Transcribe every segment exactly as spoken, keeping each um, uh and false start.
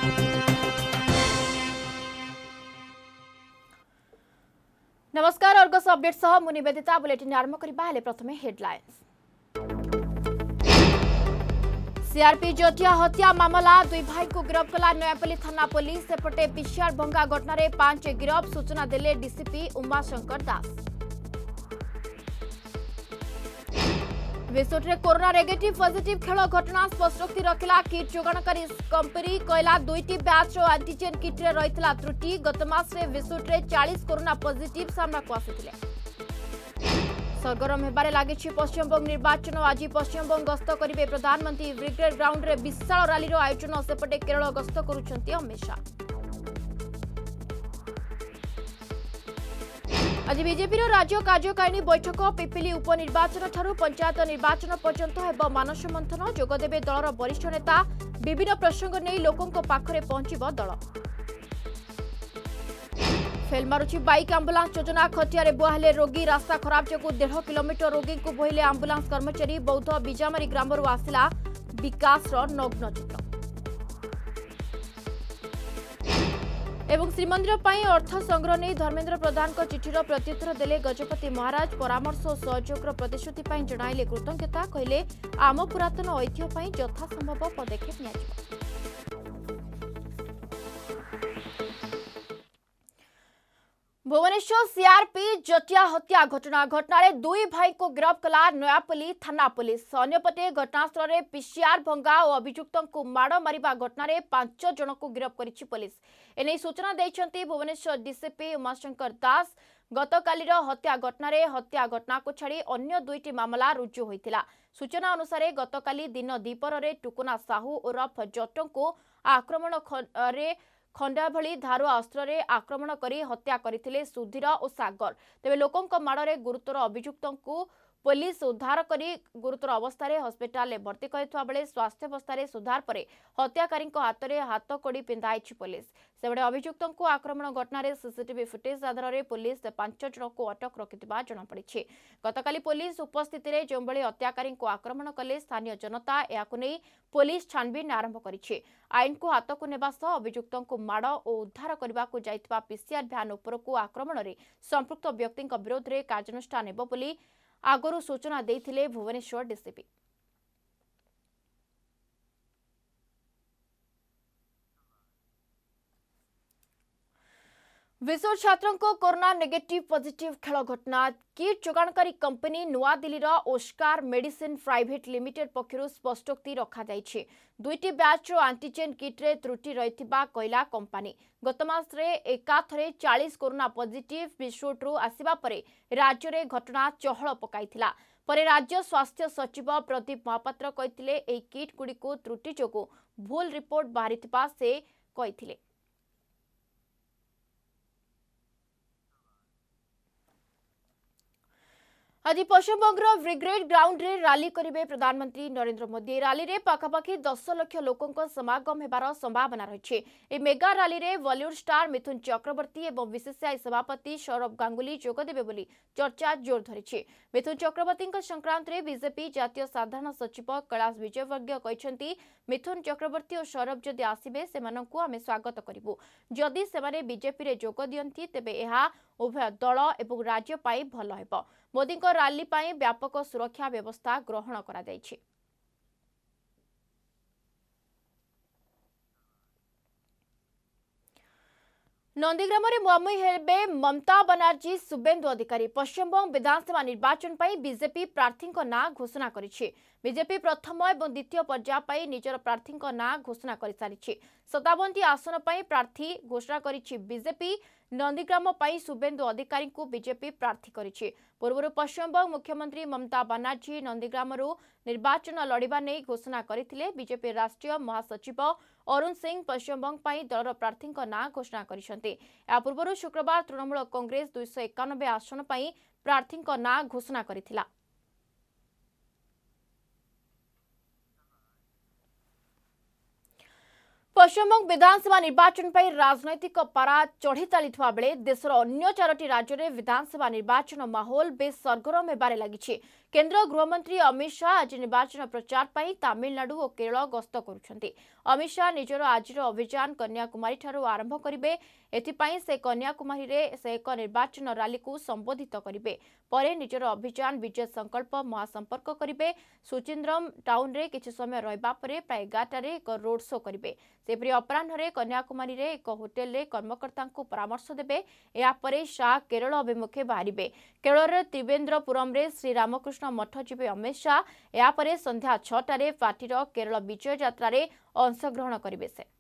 नमस्कार Argus update सह मु निवेदिता बुलेटिन आरंभ करबा हेले प्रथमे हेडलाइंस। सीआरपी जटिया हत्या मामला दुई भाई को गिरफ्त कला नयापल्ली थाना पुलिस। सेपटे पीसीआर भंगा घटना पांच गिरफ्त सूचना देले डीसीपी उमाशंकर दास। विश्व में कोरोना नेगेटिव पॉजिटिव खेल घटना स्पष्टोक्ति रखिला किट जोगाणकारी कंपनी कहला दुईटी बैच एंटीजेन किट रे रहितला त्रुटि। गत मास रे विश्व में चालीस कोरोना पॉजिटिव सामना को आसिथिले। सरगरम हेबारे लागिछि पश्चिमबंग निर्वाचन। आज पश्चिमबंग गस्त करिवे प्रधानमंत्री। ब्रिगेड ग्राउंड रे विशाल रैली रो आयोजन। सेपटे केरल गस्त करुछंती अमित शाह। आज बीजेपी राज्य कार्यकारिणी बैठक। पिपिली उपनिर्वाचन ठारू पंचायत निर्वाचन पर्यंत हेब मानस मंथन। जोगदेवे दलर वरिष्ठ नेता। विभिन्न प्रसंग नहीं लोकों पाखरे पहुंचब दल। फेल मारुछि बाइक आंबुलांस योजना। खटियारे बुआले रोगी। रास्ता खराब जगू डेढ़ किलोमीटर रोगी को बोहिले आंबुलांस कर्मचारी। बौद्ध बिजामारी ग्रामरू आसिला विकास नग्न चित्र। एवं श्रीमंदिर पर अर्थ संग्रह नहीं धर्मेन्द्र प्रधान को चिठीर प्रत्युत्तर देले गजपति महाराज। परामर्श और सहयोग प्रतिश्रुति जणाइले कृतज्ञता। कहले आम पुरातन ऐतिह्य यथासंभव पदक्षेप नियाजिबो। भुवनेश्वर सीआरपी जटिया हत्या घटना घटना दुई भाई को गिरफ्त कला नयापल्ली थाना पुलिस। अन्यपटे घटनास्थल में पीसीआर भंगा और अभियुक्तों को माड़ मारिबा घटना पांच जन को गिरफ्त करिछि पुलिस। एने सूचना देइछंती भुवनेश्वर डीसीपी उमाशंकर दास। गतकालीर हत्या घटना हत्या घटना को छाड़ी अन्य दुईटी मामला रुजु होइतिला। सूचना अनुसार गतकाली दिन दीपर रे टुकुना साहू उर्फ जटों को आक्रमण रे खंडा भली धारुआ अस्त्र रे आक्रमण करी हत्या करथिले सुधीर और सागर। तेबे लोकों माड़े गुरुतर अभियुक्तों को पुलिस उद्धार करी गुरुतर अवस्था हस्पिटाल में भर्ती करथिबा बेले स्वास्थ्य अवस्था सुधार पर हत्याकारी हाथ में हाथ कड़ी पिंधाई पुलिस। सेबडे अभियुक्तों को आक्रमण घटना सीसीटीवी फुटेज आधार में पुलिस पांच जन को अटक रखिथिबा जଣାपड़ी। गतकाली पुलिस उपस्थित रे जोंबळी हत्याकारी को आक्रमण कले स्थानीय जनता याकु नै पुलिस छानबीन आरंभ करिछि। आईन को हाथ को नेबा सह अभियुक्तों को माड़ और उद्धार करने को जाइथिबा पीसीआर भ्यान उपरकू आक्रमण रे संपृक्त व्यक्ति विरोध में कार्यानुष्ठान नेबो बोली आगरू सूचना देइथिले भुवनेश्वर डीसीपी। विश्व छात्रों को कोरोना नेगेटिव पॉजिटिव खेल घटना किट जोगाणकारी कंपनी नुआ Delhi Oscar medicine private limited पक्षर स्पष्टोक्ति रखा जाइछि। दुईटी बैच एंटीजेन किट रे त्रुटि रहिथिबा कहला कंपनी। गत मास रे एकाथरे चालीस कोरोना पॉजिटिव विश्वटू आसिबा परे राज्य रे घटना चहल पकाइथिला। परे राज्य स्वास्थ्य सचिव प्रदीप महापात्र कहिथिले एई किट गुडी को त्रुटि जोगु भूल रिपोर्ट बाहरिथिबा से कहिथिले। आज पश्चिमबंग ब्रिगेड ग्राउंड रे रैली करिवे प्रधानमंत्री नरेंद्र मोदी। रैली रे पाखापाखि दस लाख लोकों समागम हेबार संभावना रही। ए मेगा रैली रे बॉलीवुड स्टार मिथुन चक्रवर्ती एवं बीसीसीआई सभापति सौरभ गांगुली जोगदेवे बोली चर्चा जोर धरी। मिथुन चक्रवर्ती संक्रांत रे बीजेपी जातीय साधारण सचिव कैलाश विजयवर्गीय कहते मिथुन चक्रवर्ती और सौरभ जदि आसिबे सेमानंकु आमे स्वागत करिबु। जदि सेमाने बीजेपी रे जोग दियंती तेबे एहा उभय दल एवं राज्य पाई भल हेबो। मोदी को रैली पाई व्यापक सुरक्षा व्यवस्था ग्रहण करा जायछि। नंदीग्राम में मुहांमुही हेबे ममता बनर्जी शुभेंदु अधिकारी। पश्चिमबंग विधानसभा निर्वाचन पर बीजेपी प्रार्थी ना घोषणा करिछि। बीजेपी प्रथम और द्वितीय पर्याय पर निजर प्रार्थी ना घोषणा कर सारी। सतावन आसन पर प्रार्थी घोषणा करिछि बीजेपी। नंदीग्राम पर शुभेंदु अधिकारी को बीजेपी प्रार्थी करिछि। पूर्व पश्चिमबंग मुख्यमंत्री ममता बनर्जी नंदीग्राम निर्वाचन लड़िबा नहीं घोषणा करथिले। बीजेपी राष्ट्रीय महासचिव अरुण सिंह पश्चिमबंग पर दलर प्रार्थी ना घोषणा करिसेंते। या पूर्व शुक्रवार तृणमूल कांग्रेस दुई सौ एकानबे आसन पर प्रार्थी ना घोषणा करिथिला। पश्चिमबंग विधानसभा निर्वाचन पर राजनैतिक पारा चढ़ी चली बेले देशर अन्य चारोटी राज्य में विधानसभा निर्वाचन माहौल बेस सरगरम होबारे लगी। केन्द्र गृहमंत्री अमित शाह आज निर्वाचन प्रचार पर तमिलनाडु और केरल गस्त करुछंती। अमित शाह निजर आज अभियान कन्याकुमारी ठारू आरंभ करिवे। एथिपाई से कन्याकुमारी रे से एक निर्वाचन रैली को संबोधित करिवे। परे निजर अभियान विजय संकल्प महासंपर्क करिवे। सुचिंद्रम टाउन रे किछि समय रहिबा परे प्राय एगारटा रे एक रोड शो करिवे। सेपरि अपराह्न रे कन्याकुमारी रे एक होटेल रे कर्मकर्ता को परामर्श देबे। या परे शाह केरल अभिमुखे बाहरिबे। केरल रे त्रिवेंद्रपुरम रे श्री रामकृष्ण मठ जिबे अमित शाह। या परे संध्या छटा रे पार्टीर केरल विजय यात्रा रे अंशग्रहण करिवे। से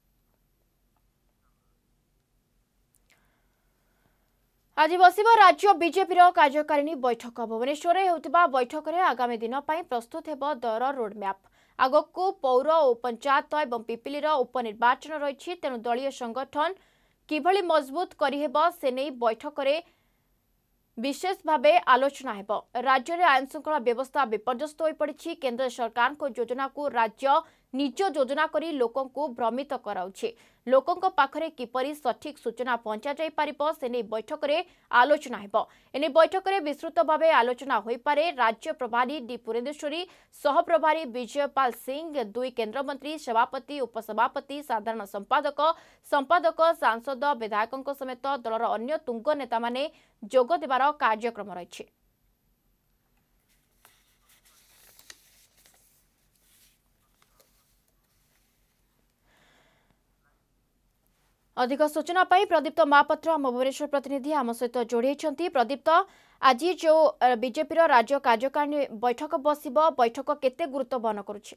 आज बसिब राज्य बीजेपी कार्यकारिणी बैठक। भुवनेश्वर में होतिबा बैठक में आगामी दिन पर प्रस्तुत हेब दलर रोडमैप। आगकू पौर और पंचायत एवं पिपिली उपनिर्वाचन रही। तेणु दलीय संगठन किभली मजबूत करिहेब से नहीं बैठक में विशेष भावे आलोचना हेब। राज्य में आईन श्रृंखला व्यवस्था विपर्यस्त हो पड़ी। केंद्र सरकार को योजना को राज्य निज योजना करी लोकों को भ्रमित कराउछि। लोकों को पाखरे किपरि सठिक सूचना पहुंचा जाई पारिबो से नै बैठक रे आलोचना हेबो। एने बैठक रे विस्तृत भावे आलोचना होई पारे। राज्य प्रभारी डी पुरेंद्रेश्वरी, सह प्रभारी विजयपाल सिंह, दुई केंद्र मंत्री, सभापति, उपसभापति, साधारण संपादक, संपादक, सांसद, विधायकों समेत दलर अन्य तुंग नेता माने जोग देबार कार्यक्रम रहिछि। अधिक सूचना पाई प्रदीप्त महापात्र आम भुवनेश्वर प्रतिनिधि आम सहित जोड़ी। प्रदीप्त, आज जो बीजेपी राज्य कार्यकारिणी बैठक बसिब, बैठक केते गुरुत्व बहन करुछि?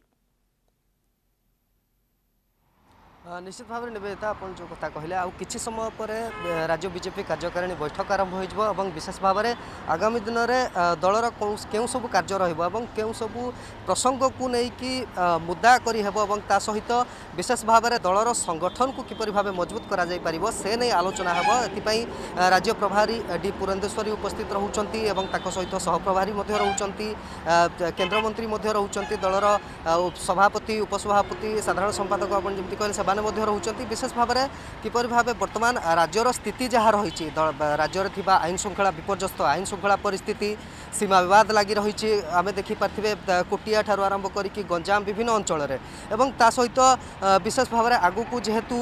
निश्चित भाव में निवेदिता आप जो कथा कहले आ किछि समय पर राज्य बीजेपी कार्यकारिणी बैठक आरंभ हो विशेष भाव में आगामी दिन में दलर केउ सब कार्य रहिबो केउ सब प्रसंग को लेकिन मुद्दा करी हेबो एवं ता सहित विशेष भाव में दलर संगठन को किपरि भाव मजबूत करा जाय परिबो से नहीं आलोचना हेबो। एथिपई राज्य प्रभारी डी पुरेंद्रेश्वरी उपस्थित रहउचंती एवं ताको सहित सहप्रभारी मध्ये रहउचंती, केंद्र मंत्री मध्ये रहउचंती, दलर सभापति, उपसभापति, साधारण संपादक आपण जेमति कहले रही। विशेष भाव में किपर भाव वर्तमान राज्यर स्थिति जहाँ रही राज्य में आईन श्रृंखला विपर्यस्त आईन श्रृंखला परिस्थिति सीमा विवाद लगी रही आम देखिपारे कोटिया ठारू आरंभ करके गंजाम विभिन्न अंचल एवं ता सहित विशेष भाव में आगू जेहेतु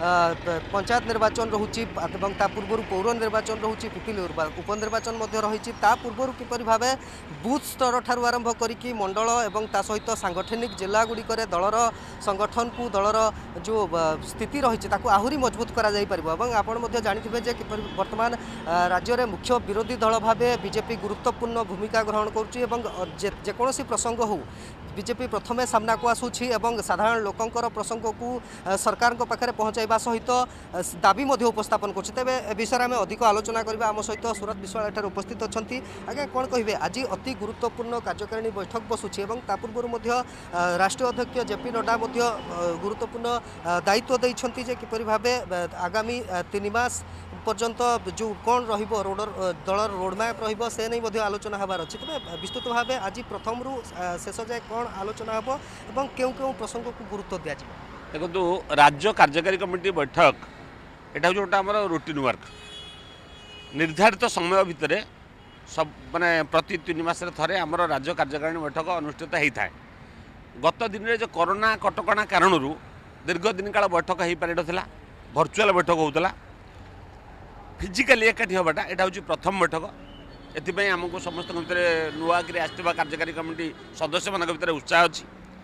पंचायत निर्वाचन रोचे पूर्व पौर निर्वाचन रोचे पिपिली उपनिर्वाचन रही पूर्व किपर भाव बूथ स्तर ठारू आरंभ करके मंडल एवं ता सहित सांगठनिक जिला गुड़िक दलर संगठन को दलर जो स्थिति रही आहरी मजबूत करा जाई परिबो। एवं आपण मध्ये जानिथिबे जे वर्तमान राज्य में मुख्य विरोधी दल भाव बीजेपी गुरुत्वपूर्ण भूमिका ग्रहण करुच्ची एवं जेकोसी प्रसंग हो बीजेपी प्रथमे सामना को आसूची एवं साधारण लोकंकर प्रसंग को सरकार को पाखरे पहुँचाइबा सहित दाबी मध्ये उपस्थापन करुच्ची। तेबे ए विषय में अधिक आलोचना करबा आम सहित सूरत विश्वाल एठार उपस्थित अछंती। आगे कोन कहिबे आज अति गुरुत्वपूर्ण कार्यकारिणी बैठक बसुची एवं ता पूर्व मध्ये राष्ट्रीय अध्यक्ष जेपी नड्डा मध्ये गुरुत्वपूर्ण दायित्व देइछंती जे किपरि भाबे आगामी तीन मास पर्यंत जो कौन रहिबो रोडर दलर रोडमैप रहिबो से नहीं मध्ये आलोचना हबार अछि। तबे विस्तृत भाव आज प्रथम रु शेष जाए कौन आलोचना हबो एवं केउ केउ प्रसंग को गुरुत्व दिया जिवो। देखो राज्य कार्यकारी कमिटी बैठक एटा जोटा हमर रूटीन वर्क निर्धारित समय भितर सब माने प्रति तीन मास थे आमर राज्य कार्यकारिणी बैठक अनुष्ठित होता है। गत दिन में जो कोरोना कटकणा कारण दीर्घ दिन काल बैठक हो पार ना भर्चुआल बैठक होता फिजिकाली एकाठी हवाटा यहाँ हूँ प्रथम बैठक। एपाई आमको समस्त भितर नुआकि आसवा कार्यकारी कमिटी सदस्य मान भर उत्साह अच्छी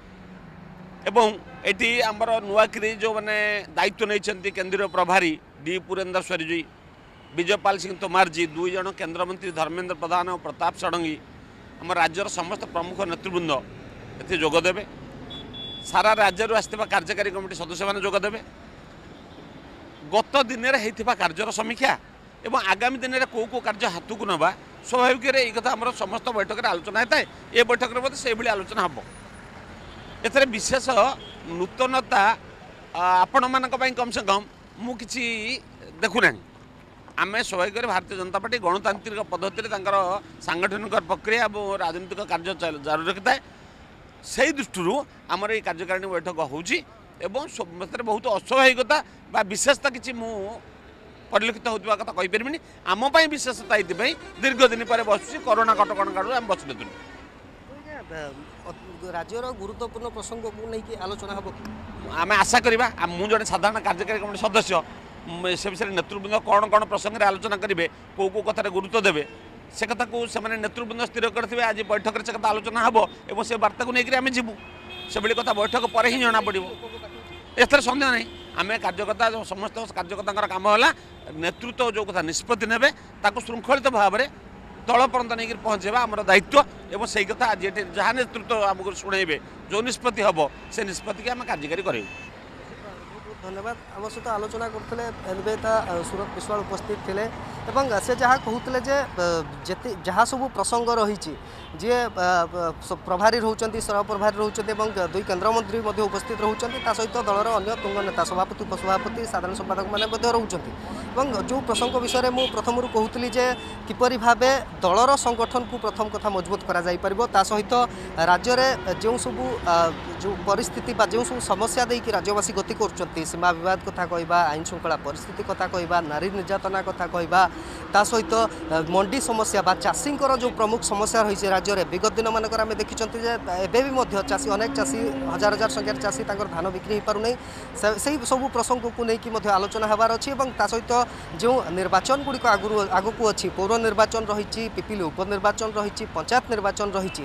एवं ये आमर नुआकि जो मैंने दायित्व नहीं केंद्रीय प्रभारी डी पुरेंद्रेश्वरी जी, विजयपाल सिंह तोमार जी, दुई जन केंद्र मंत्री धर्मेंद्र प्रधान और प्रताप षडंगी आम राज्यर समस्त प्रमुख नेतृवृंद ये जोगदेवे। सारा राज्य आसवा कार्यकारी कमिटी सदस्य मैंने जोगदेवे। गत दिन में कार्यर समीक्षा एवं आगामी दिन में कौ कौ कार्य हाथ को नवा स्वाभाविक ये कथा आम समस्त बैठक में आलोचना होता है। ये बैठक में से आलोचना हम एथरे विशेष नूतनता आपण मान कम से कम मु किसी देखुना। आम स्वाभाविक भारतीय जनता पार्टी गणतांत्रिक पद्धति सांगठनिक प्रक्रिया और राजनीतिक कार्य जारी रखी है। से दृष्टि आमर ये कार्यकारिणी बैठक होची एवं समस्त बहुत अस्वाभाविकता बा विशेषता किसी मु परिलक्षित होता कथा कहीपरि आमपाई विशेषता ये दीर्घ दिन पर बस कोरोना कटकणा कारणु आम बसुलु। राज्यर गुरुत्वपूर्ण प्रसंग को लेकिन आलोचना हम आम आशा करवा मुझे साधारण कार्यकारी कमिटी सदस्य से विषय नेतृवृंद कौन कौन प्रसंग में आलोचना करेंगे कौ कौ कथार गुरुत्व देवे से कथा को से नेतृवृंद स्थिर करते आज बैठक में से कथा आलोचना हम और से वार्ता को लेकर आम जीवु से भाई कथा बैठक पर ही जना पड़ो एथर सन्देह नहीं आम कार्यकर्ता समस्त कार्यकर्ता काम है नेतृत्व जो कथा निष्पत्ति ने श्रृंखलित भाव में तल पर्यंत नहीं पहुँचेगा आम दायित्व और से कथा आज जहाँ नेतृत्व आमको शुणेबे जो निष्पत्ति हम से निष्पत्ति आम कार्यकारी करूँ। धन्यवाद आम सहित आलोचना करते निवेदिता सूरत विश्वाल उपस्थित थे से जहाँ कहते जे जहाँ सब प्रसंग रही जी प्रभारी रोचंती सह प्रभारी रोचंती दुई केन्द्रमंत्री उपस्थित रोचंती सहित दलर अन्य तुंग नेता सभापति उपसभापति साधारण संपादक मैंने रोचंती जो प्रसंग विषय में प्रथम कहूली जे किपरि भावे दलर संगठन को प्रथम कथा मजबूत करा जाई परिबो ता सहित राज्य में जो सब जो परिस्थिति बा जो सब समस्या देकी राज्यवासी गति कर सीमा विवाद कथा कहवा आईन श्रृंखला परिस्थिति कथा कहवा नारी निर्यातना कथा कहवा ता सहित मंडी समस्या बा चाषी जो प्रमुख समस्या रही राज्य में विगत दिन मानक आम देखी एवं चाषी अनेक चाषी हजार हजार संख्यार चाषी धान बिक्री हो पारना से सब प्रसंग को लेकिन आलोचना हबार अच्छी सहित जो निर्वाचन गुड़िक आगु आगक अच्छी पौर निर्वाचन रही पिपिली उपनिर्वाचन रही पंचायत निर्वाचन रही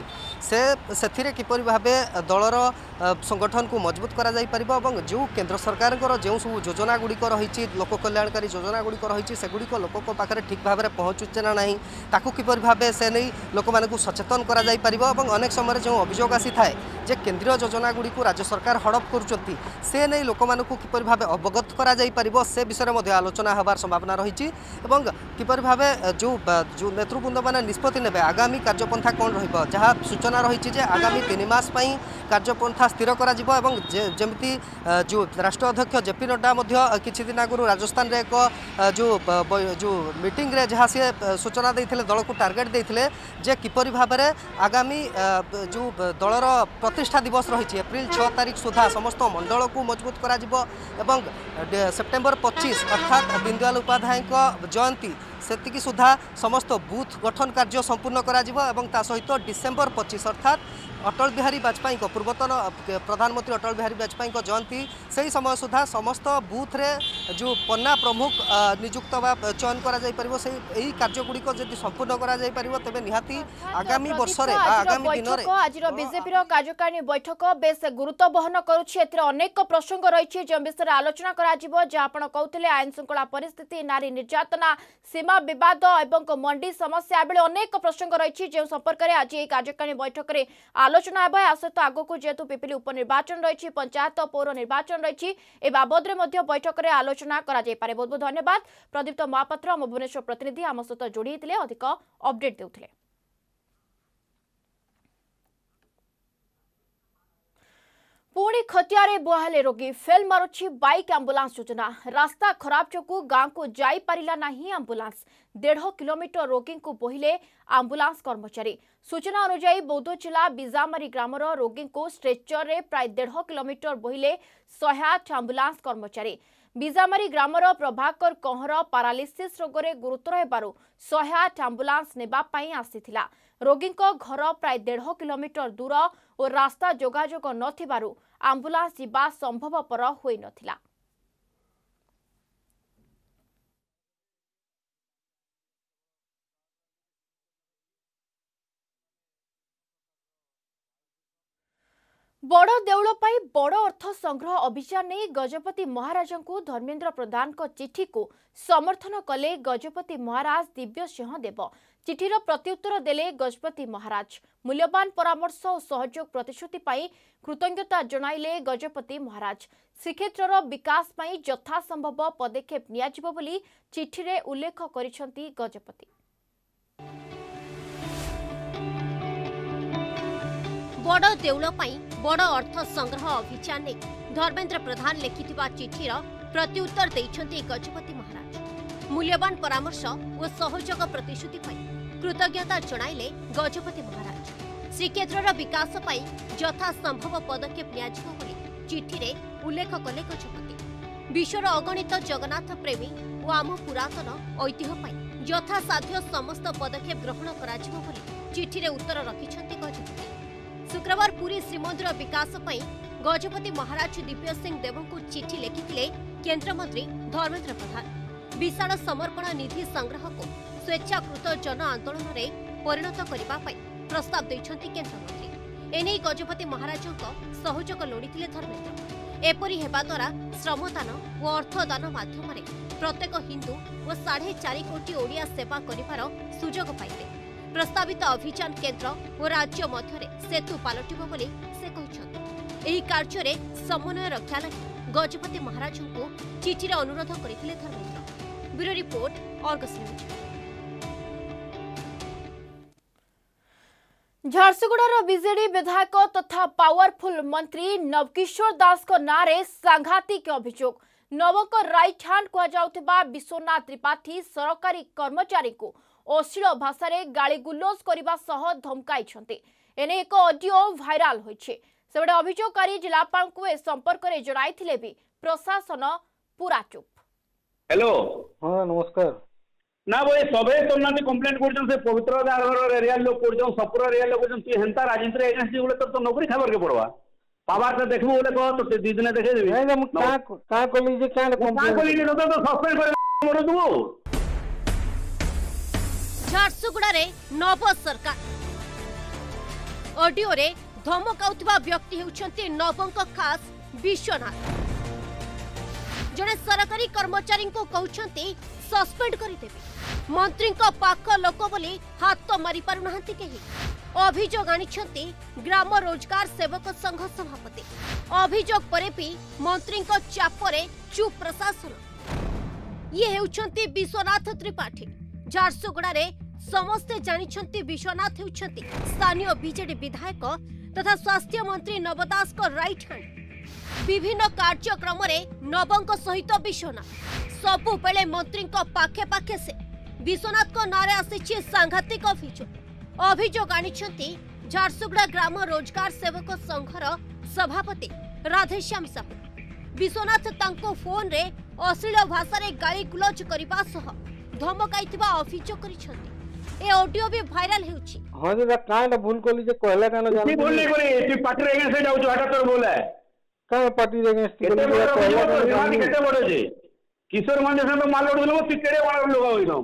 से किपरि भावे दलर संगठन को मजबूत करा जाई परिबो और जो केंद्र सरकार जो सब योजना गुड़िक रही लोक कल्याणकारी योजना गुड़िक रही सेगुड़िक लोक पाखे ठीक भाव में पहुँचुचे ना नहीं ताकू किपरि भावे से नहीं लोक मानकु सचेतन करा जाई परिबो और अनेक समय जो अभियोग आसी थाए जे केंद्रीय योजना गुड़िक राज्य सरकार हड़प करुचंती से नहीं लोक मानकु किपरि भावे अवगत करा जाई परिबो से विषय में आलोचना हबार संभावना रही किपरि भावे जो जो नेतृवृंद मैंने निष्पत्ति नेबे आगामी कार्यपंथा कौन रहिबो जहाँ सूचना रही आगामी तीन मास पई कार्यपंथा स्थिर करा जिवो एवं जेमिति जो राष्ट्रीय अध्यक्ष जेपी नड्डा किछि दिन आगु राजस्थान रे एक जो जो मीटिंग रे जहाँ सी सूचना देइथिले दल को टार्गेट देइथिले जे किपरि भाबरे आगामी जो दलर प्रतिष्ठा दिवस रही एप्रिल छह तारीख सुधा समस्त मंडल को मजबूत करा जिवो एवं सेप्टेम्बर पच्चीस अर्थात दीनदयाल उपाध्याय जयंती सेतिकी सुधा समस्त बूथ गठन कार्य संपूर्ण करा जिवो एवं ता सहित डिसेम्बर पच्चीस अर्थात अटल बिहारी वाजपेयी पूर्वतन प्रधानमंत्री अटल बिहारी वाजपेयी जयंती से समय सुधा समस्त बूथ रे जो पन्ना प्रमुख नियुक्त वा चयन करा जाई परिबो से एही कार्यगुड़िक जदि संपूर्ण करा जाई परिबो तेबे निहाती आगामी वर्ष रे आगामी दिन रे आज बीजेपी रो कार्यकारिणी बैठक बेस गुरुत्व बहन करुछि एते अनेक प्रसंग रही जो विषय आलोचना करा जिवो जे आपण कहउतले आईन श्रृंखला परिस्थिति नारी निर्यातना सीमा विवाद एवं मंडी समस्या बेले अनेक प्रसंग रही जो संपर्क में आज कार्यकारिणी बैठक में आलोचना है सहित आगक जेहेतु पिपिली उपनिर्वाचन रही पंचायत पौर निर्वाचन रही ए बाबद में बैठक में आलोचना करा जाय पारे। बहुत बहुत धन्यवाद प्रदीप्त महापात्र आम भुवनेश्वर प्रतिनिधि आम सहित जोड़ी होते अधिक अपडेट देउथिले। पुणी खतियारे बुआले रोगी फेल मारुछि बाइक आंबुलांस योजना रास्ता खराब चकु गांव को जाई पारिला नहीं आंबुलांस डेढ़ किलोमीटर रोगी को बोहिले आंबुलांस कर्मचारी सूचना अनुसार बौद्ध जिला बिजामारी ग्रामर रोगी को स्ट्रेचर रे प्राय डेढ़ किलोमीटर बोहिले शहे आठ आंबुलांस कर्मचारी बिजामारी ग्रामर प्रभाकर कहर पारालिसिस रोगरे गुरुतर हेबारु शहे आठ आंबुलांस नेबा पई आसीथिला रोगी घर प्राय डेढ़ किलोमीटर दूर और रास्ता जोगाजोग नथिबारु आंबुलांस जीवा संभवपर होई नथिला। बड़ देउल पाई बड़ अर्थ संग्रह अभियान नहीं गजपति महाराज को धर्मेन्द्र प्रधान को चिठी को समर्थन कले गजपति महाराज दिव्य सिंह देव चिठीर प्रत्युत्तर देले गजपति महाराज मूल्यवान परामर्श और सहयोग प्रतिश्रुति पाई कृतज्ञता जणाइले गजपति महाराज श्रीक्षेत्र विकास पाई यथासंभव पदक्षेप नियाजिबो बोली चिठीरे उल्लेख करिसेंती गजपति। बड़ देउल पाई बड़ अर्थ संग्रह अभियान ने धर्मेन्द्र प्रधान लिखिथिबा चिठीर प्रत्युत्तर दैछंती गजपति महाराज मूल्यवान परामर्श और सहयोग प्रतिश्रुति पाई कृतज्ञता जणाइले गजपति महाराज श्रीक्षेत्र विकास पाई यथासंभव पदक्षेप नियाजिबो बोली चिठीरे उल्लेख कले गजपति विश्वर अगणित जगन्नाथ प्रेमी और आम पुरातन ऐतिह्य पाई यथासाध्य समस्त पदक्षेप ग्रहण कराजिबो बोली चिठीरे उत्तर रखिछंती गजपति। शुक्रवार पुरी श्रीमंदिर विकास पई गजपति महाराज दिव्य सिंह देव को चिठी लिखिथिले केंद्र मंत्री धर्मेंद्र प्रधान। विशाल समर्पण निधि संग्रह को स्वेच्छाकृत जन आंदोलन में परिणत करने पई प्रस्ताव दैछंती केंद्र मंत्री। एने गजपति महाराज सहयोग लोड़ीथिले धर्मेंद्र। एपरि हेबा द्वारा श्रमदान और अर्थदान माध्यम प्रत्येक हिंदू और साढ़े चार कोटी ओडिया सेवा करिवार सुजोग पाइबे। प्रस्तावित अभियान केंद्र और राज्य मध्य सेतु पालटिब बोली से कहिसंती। एही कार्य समन्वय रक्षा लगी गजपति महाराज को चिठिर अनुरोध करथिले Dharmendra. Bureau report Argus news. झारसुगुड़ार बीजेडी विधायक तथा पावरफुल मंत्री नवकिशोर दास को नारे सांघातिक अभियोग। नवक राइट हैंड कहुवा विश्वनाथ त्रिपाठी सरकारी कर्मचारी को अश्लील भाषा रे गालीगुलोज करने सह धमकाई। एने एक ऑडियो भाइराल होइछे। सेबडे अभियोगकारी जिलापाल को ए संपर्क में जणाइथिले भी प्रशासन पूरा चुप। हेलो हाँ नमस्कार ना भाई सबे तुमना कंप्लेंट कर पवित्र दागर एरिया लोग कर सपुर एरिया लोग कर हेन्ता राजनीति एजेंसी बोले तो नौकरी खाबर के पड़वा पावर तो देखबो बोले कह तो दी दिन देखे देबी नहीं हम का का कॉलेज के क्या कंप्लेंट कॉलेज न तो सस्पेंड कर मोर दू। झारसुगुड़ा रे नव सरकार ऑडियो रे धमकाउतबा व्यक्ति हेउछंती नवंक खास विश्वनाथ। जने सरकारी कर्मचारी को कहउछंती सस्पेंड करि देबे। मंत्री को पाख लोक बोली हाथ तो मारी पारु नहंती केही। अभियोग आनिछंती ग्राम रोजगार सेवक संघ सभापति। अभियोग परे भी मंत्री को चापरे चुप प्रशासन। ये हेउछंती विश्वनाथ त्रिपाठी। झारसुगुड़ा रे समस्ते जानिछंती विश्वनाथ हेउछंती स्थानीय बीजेडी विधायक तथा स्वास्थ्य मंत्री नवदास को राइट हैंड। विभिन्न कार्यक्रम रे नवंक सहित विश्वनाथ सबु बेले मंत्री को पाखे पाखे से विश्वनाथ को नारे आसी सांघातिक अभियोग। अभियोग आनिछंती झारसुगुड़ा ग्राम रोजगार सेवक संघर सभापति राधेश्याम साहू। विश्वनाथ तांको फोन रे अश्लील भाषा रे गाली गुलज करबा सह धमकाइतिबा अभियोग करिछंती। ए ऑडियो भी वायरल हेउछि। हां जे कांड भूल कोली जे कहला कान जान बोल नहीं करे तू पार्टी रे से जाउ हटा तोर बोले का पार्टी रे केते बड़ केते बड़ जे किशोर मान जैसे तो माल उड़ तू केड़े वाला लोग होई न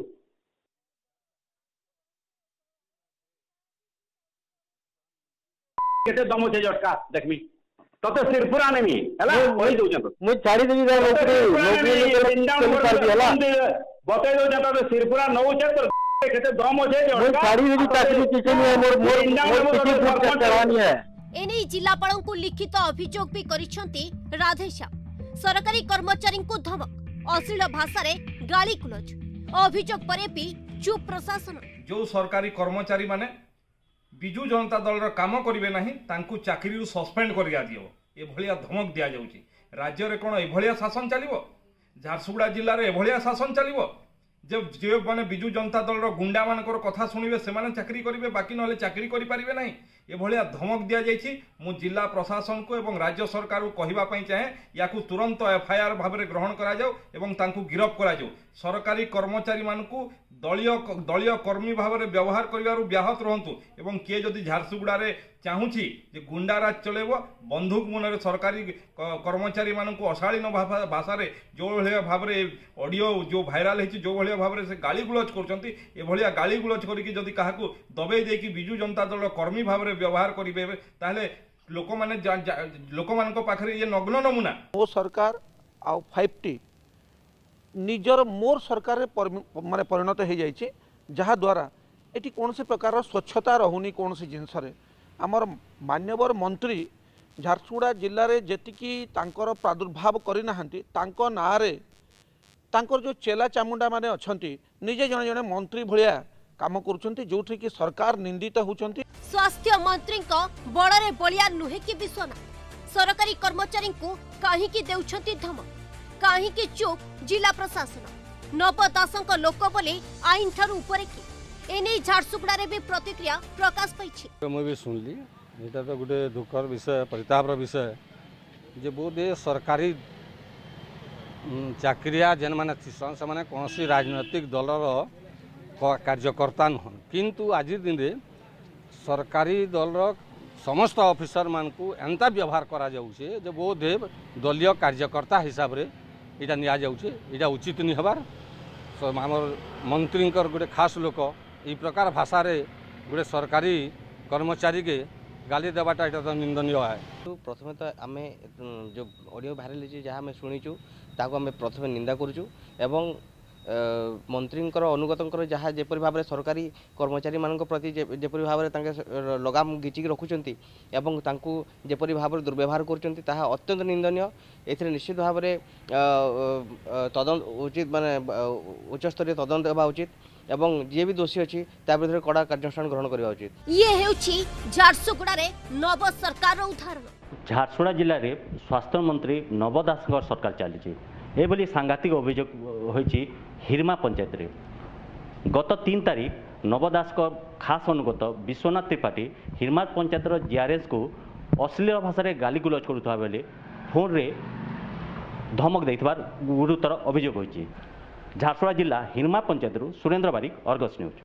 केते दम छे झटका देखमी तते सिरपुरा नेमी हला होई दउ जत मु छाड़ी देबी दा नौकरी नौकरी कर दिला बतै दउ जत तो सिरपुरा नौ छे तो केते दम छे मु छाड़ी देबी चाकरी किछ नहीं मोर मोर मोर किछ करवानी है। एने जिलापाल को लिखित अभियोग भी करिछंती राधेश्याम। सरकारी कर्मचारी को धमक अश्लील भाषा रे गाली गुलज। अभियोग परे भी चुप प्रशासन। जो सरकारी कर्मचारी माने बिजु जनता दल रो काम करिवे नाही तांकु चाकरी रु सस्पेंड करिया दियो ए भलिया धमक दिया जाउची। राज्य रे कोन ए भलिया शासन चलिबो? झारसुगुड़ा जिल्ला रे ए भलिया शासन चलिबो? जब जे माने बिजु जनता दल रो गुंडा मानकर कथा सुनिबे से माने चाकरी करिवे बाकी नले चाकरी करि परिबे नाही। ए भलिया धमक दिया जाइछि। मु जिला प्रशासन को एवं राज्य सरकार को कहिबा पई चाहे याकु तुरंत एफआईआर भाबरे ग्रहण करा जाऊ एवं तांकु गिरफ करा जाऊ। सरकारी कर्मचारी मानकु दलीय दलीय कर्मी भाबरे व्यवहार करिवारु ब्याहत रहंतु एवं किए जदि झारसुगुड़ा रे चाहूछि जे गुंडाराज चलेबो बंदूक मुनरे सरकारी कर्मचारी मानकु अशालीन भाषा रे जो भलिया भाबरे ऑडियो जो वायरल हेछि जो भलिया भाबरे से गाली गुलज करचंती ए भलिया गाली गुलज करिकि जदि काहाकु दबेई देकी बिजु जनता दल कर्मी भाबरे व्यवहार करिबे ताले लोक माने लोक मानक पाखरे ये नग्न नमूना मो सरकार आ फाइव टी निजर मोर सरकार माने परिणत हो जाइए जहा द्वारा एटी कौन से प्रकार स्वच्छता रहुनी कौन सी जिनस आमर मान्यवर मंत्री झारसुगुड़ा जिले में जेतिकी तांकर प्रादुर्भाव करना तांको नारे तांकर जो चेला चामुंडा माने अछंती निजे जने जने मंत्री भलिया काम करुछंती जोठी कि सरकार निंदित होछंती। स्वास्थ्य मंत्री को बड़रे बलिया नुहे कि विश्वनाथ सरकारी कर्मचारी को काहे कि देउछंती धमक काहे कि चुप जिला प्रशासन नव दासंक लोक बोली आईन ठारू ऊपर कि एने झारसुगुड़ा रे भी प्रतिक्रिया प्रकाश पाइछि। मैं भी सुनली एटा तो गुटे दुखर विषय परितापर विषय जे बोधे सरकारी चाकरिया जेन माने थिसन से माने कोनोसी राजनीतिक दलर कार्यकर्ता नुहन किंतु आज दिन रे सरकारी दलर समस्त ऑफिसर मान को एंता व्यवहार करा जाउछे जे बोधे दलीय कार्यकर्ता हिसाब रे इटा निया जाउछे इटा उचित नहीं हबार आमर मंत्री गोटे खास लोक ई प्रकार भाषा रे गोटे सरकारी कर्मचारी के गाली देवाटा इटा तो निंदनीय है। तो प्रथम तो आम जो ऑडियो भाइराल होती जहाँ आम शुणीचु ताको आम प्रथम निंदा करूँ एवं मंत्री अनुगत जहाँ जपरी भाव में सरकारी कर्मचारी मान प्रति जपरी भाव में लगाम गिचिक रखुंट एवं जपरी भाव में दुर्व्यवहार कर अत्यंत निंदनीय। ए निश्चित भाव में तदंत उचित माने उच्चस्तरीय तदंत होगा उचित एवं जी भी दोषी अच्छी विरुद्ध कड़ा कार्यानुष्ठान ग्रहण करवा उचित। ये हेउछि झारसुगुड़ा रे नव सरकार उदाहरण। झारसुगुड़ा जिले में स्वास्थ्य मंत्री नव दास सरकार चली एभली सांघातिक अभियोग होइछि हिरमा पंचायत रे। गत तीन तारीख नव दास खास अनुगत विश्वनाथ त्रिपाठी हिरमा पंचायत जीआरएस को अश्लील भाषा रे गाली गुलज करुवा बेले फोन रे धमक देथिबार गुरुतर अभियोग होइछि। झारसुगुड़ा जिला हिरमा पंचायत सुरेंद्र बारिक, अर्गस न्यूज।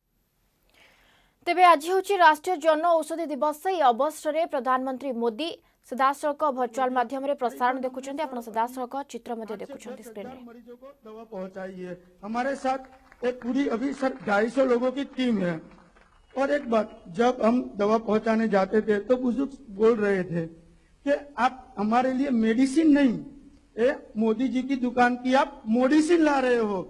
तेबे आज होछि राष्ट्रीय जन औषधि दिवस। এই অবসরে प्रधानमंत्री मोदी सीधासलख वर्चुअल माध्यम रे प्रसारण देखुछन्ते। आपण सीधासलख चित्र मध्ये देखुछन्ते स्क्रीन रे। मरीजों को दवा पहुंचाइए। हमारे साथ एक पूरी अभी सर ढाई सौ लोगों की टीम है। और एक बात, जब हम दवा पहुंचाने जाते थे तो बुजुर्ग बोल रहे थे कि आप हमारे लिए मेडिसिन नहीं, ए मोदी जी की दुकान की आप मेडिसिन ला रहे हो।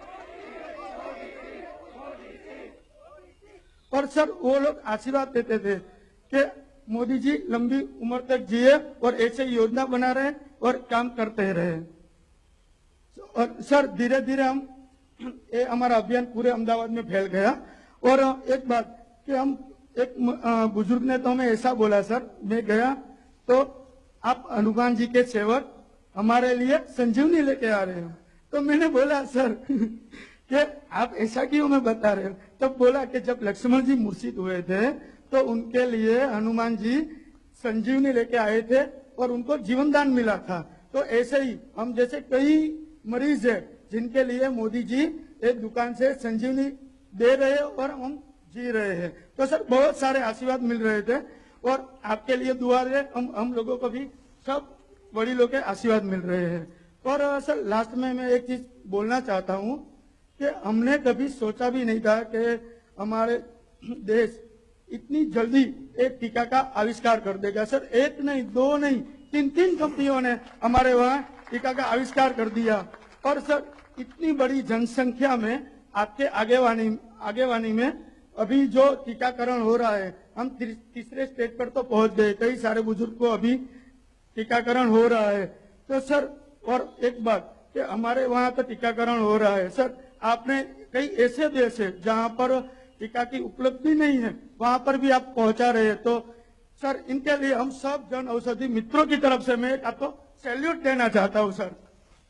और सर वो लोग आशीर्वाद देते थे कि मोदी जी लंबी उम्र तक जिए और ऐसे योजना बना रहे और काम करते रहे। और सर धीरे धीरे हम ये हमारा अभियान पूरे अहमदाबाद में फैल गया। और एक बात कि हम एक बुजुर्ग ने तो हमें ऐसा बोला, सर मैं गया तो आप हनुमान जी के सेवक हमारे लिए संजीवनी लेके आ रहे हो। तो मैंने बोला सर कि आप ऐसा क्यों हमें बता रहे हो। तब बोला कि जब लक्ष्मण जी मूर्छित हुए थे तो उनके लिए हनुमान जी संजीवनी लेके आए थे और उनको जीवन दान मिला था। तो ऐसे ही हम जैसे कई मरीज है जिनके लिए मोदी जी एक दुकान से संजीवनी दे रहे हैं और हम जी रहे हैं। तो सर बहुत सारे आशीर्वाद मिल रहे थे और आपके लिए दुआ है। हम हम लोगों को भी सब बड़ी लोग के आशीर्वाद मिल रहे हैं। और सर लास्ट में मैं एक चीज बोलना चाहता हूँ कि हमने कभी सोचा भी नहीं था कि हमारे देश इतनी जल्दी एक टीका का आविष्कार कर देगा। सर एक नहीं, दो नहीं, तीन तीन कंपनियों ने हमारे वहाँ टीका का आविष्कार कर दिया। और सर इतनी बड़ी जनसंख्या में आपके आगेवानी आगेवानी में अभी जो टीकाकरण हो रहा है, हम तीसरे स्टेज पर तो पहुंच गए। कई सारे बुजुर्ग को अभी टीकाकरण हो रहा है। तो सर और एक बात कि हमारे वहाँ तो टीकाकरण हो रहा है। सर आपने कई ऐसे देश है जहाँ पर टीका की उपलब्धि नहीं है, वहाँ पर भी आप पहुँचा रहे हैं। तो सर इनके लिए हम सब जन औषधि मित्रों की तरफ से मैं आपको सैल्यूट देना चाहता हूँ। सर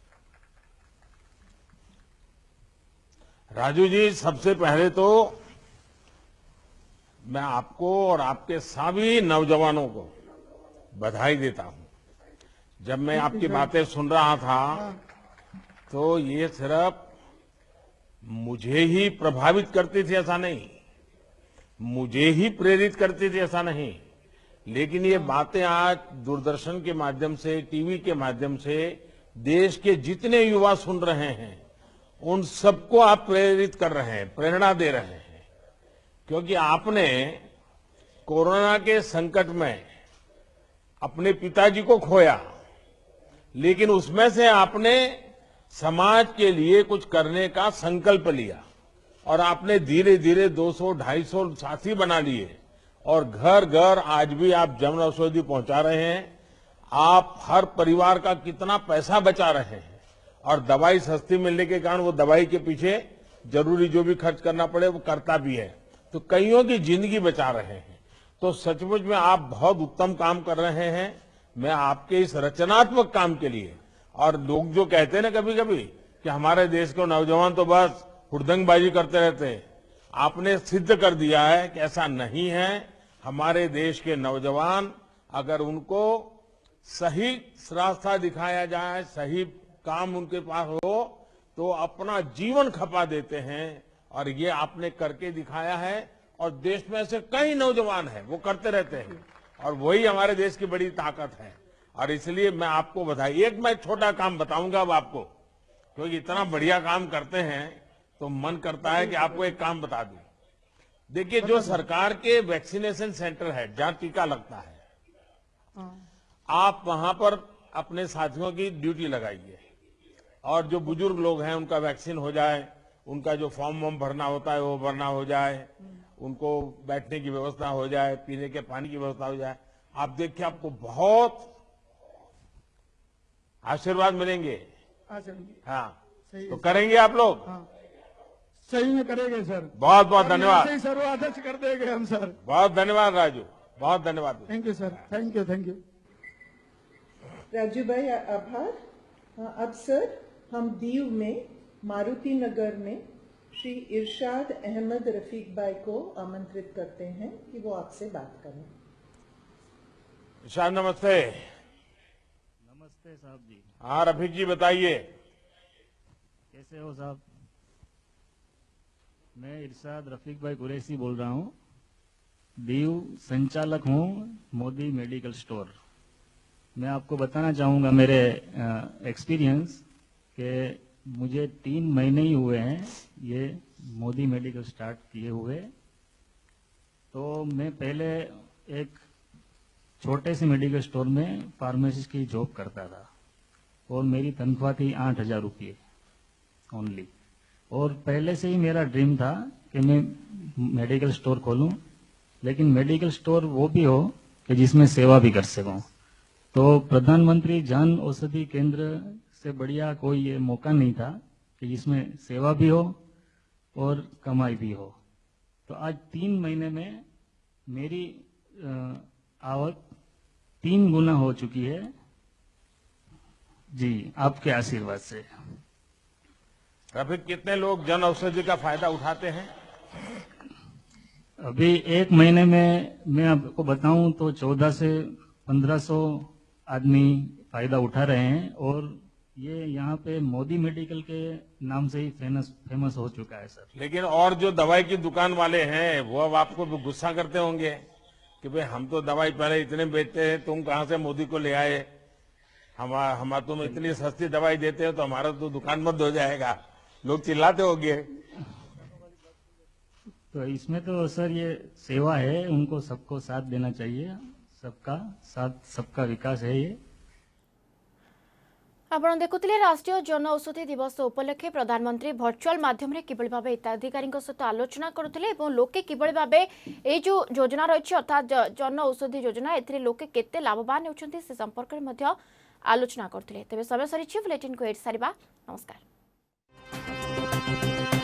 राजू जी, सबसे पहले तो मैं आपको और आपके सभी नौजवानों को बधाई देता हूं। जब मैं आपकी बातें सुन रहा था तो ये सिर्फ मुझे ही प्रभावित करती थी ऐसा नहीं, मुझे ही प्रेरित करती थी ऐसा नहीं, लेकिन ये बातें आज दूरदर्शन के माध्यम से, टीवी के माध्यम से देश के जितने युवा सुन रहे हैं उन सबको आप प्रेरित कर रहे हैं, प्रेरणा दे रहे हैं। क्योंकि आपने कोरोना के संकट में अपने पिताजी को खोया, लेकिन उसमें से आपने समाज के लिए कुछ करने का संकल्प लिया और आपने धीरे धीरे दो सौ ढाई सौ साथी बना लिए और घर घर आज भी आप जन औषधि पहुंचा रहे हैं। आप हर परिवार का कितना पैसा बचा रहे हैं और दवाई सस्ती मिलने के कारण वो दवाई के पीछे जरूरी जो भी खर्च करना पड़े वो करता भी है, तो कईयों की जिंदगी बचा रहे हैं। तो सचमुच में आप बहुत उत्तम काम कर रहे हैं। मैं आपके इस रचनात्मक काम के लिए, और लोग जो कहते हैं ना कभी कभी कि हमारे देश के नौजवान तो बस हुड़दंगबाजी करते रहते हैं, आपने सिद्ध कर दिया है कि ऐसा नहीं है। हमारे देश के नौजवान अगर उनको सही रास्ता दिखाया जाए, सही काम उनके पास हो, तो अपना जीवन खपा देते हैं और ये आपने करके दिखाया है और देश में ऐसे कई नौजवान हैं वो करते रहते हैं और वही हमारे देश की बड़ी ताकत है। और इसलिए मैं आपको बधाई, एक मैं छोटा काम बताऊंगा अब आपको, क्योंकि इतना बढ़िया काम करते हैं तो मन करता है कि आपको एक काम बता दूं। देखिए, जो सरकार के वैक्सीनेशन सेंटर है जहां टीका लगता है, आप वहां पर अपने साथियों की ड्यूटी लगाइए और जो बुजुर्ग लोग हैं उनका वैक्सीन हो जाए, उनका जो फॉर्म वॉर्म भरना होता है वो भरना हो जाए, उनको बैठने की व्यवस्था हो जाए, पीने के पानी की व्यवस्था हो जाए। आप देखिए, आपको बहुत आशीर्वाद मिलेंगे। हाँ, तो करेंगे आप लोग? हाँ, सही में करेंगे सर। बहुत बहुत धन्यवाद। सर्वाध्यक्ष कर देंगे हम सर। बहुत धन्यवाद राजू, बहुत धन्यवाद। Thank you sir, thank you thank you Raju भाई, आभार। हाँ, अब सर हम दीव में मारुति नगर में श्री इरशाद अहमद रफीक भाई को आमंत्रित करते हैं कि वो आपसे बात करें। इरशाद नमस्ते। नमस्ते साहब जी। हाँ रफीक जी बताइए। कैसे हो साहब? मैं इरशाद रफीक भाई कुरैशी बोल रहा हूँ, दीव संचालक हूँ मोदी मेडिकल स्टोर। मैं आपको बताना चाहूँगा मेरे एक्सपीरियंस कि मुझे तीन महीने ही हुए हैं ये मोदी मेडिकल स्टार्ट किए हुए। तो मैं पहले एक छोटे से मेडिकल स्टोर में फार्मेसिस्ट की जॉब करता था और मेरी तनख्वाह थी आठ हजार रुपये ओनली। और पहले से ही मेरा ड्रीम था कि मैं मेडिकल स्टोर खोलूं, लेकिन मेडिकल स्टोर वो भी हो कि जिसमें सेवा भी कर सकूं। तो प्रधानमंत्री जन औषधि केंद्र से बढ़िया कोई ये मौका नहीं था कि जिसमें सेवा भी हो और कमाई भी हो। तो आज तीन महीने में मेरी आवक तीन गुना हो चुकी है जी, आपके आशीर्वाद से। रफीक, कितने लोग जन औषधि का फायदा उठाते हैं? अभी एक महीने में मैं आपको बताऊं तो चौदह से पंद्रह सौ आदमी फायदा उठा रहे हैं और ये यहाँ पे मोदी मेडिकल के नाम से ही फेमस फेमस हो चुका है सर। लेकिन और जो दवाई की दुकान वाले हैं वो अब आपको गुस्सा करते होंगे कि भाई हम तो दवाई पहले इतने बेचते हैं, तुम कहाँ से मोदी को ले आए, हम हम तुम इतनी सस्ती दवाई देते हो तो हमारा तो दुकान बंद हो जाएगा, लोग चिल्लाते होंगे। तो इसमें तो सर ये सेवा है, उनको सबको साथ देना चाहिए, सबका साथ सबका विकास है ये। आपण देखुले राष्ट्रीय जन औषधि दिवस उपलक्षे प्रधानमंत्री वर्चुअल माध्यम रे किबळी भाबे हिताधिकारी सहित आलोचना करुथिले एवं लोके किबळी भाबे ए जो योजना रही अर्थात जन औषधि योजना एथिरे लोके केते लाभवान होउछन्ती से संपर्क में मध्य आलोचना करथिले। तबे समय सरीछि बुलेटिन को एड सारिबा। नमस्कार।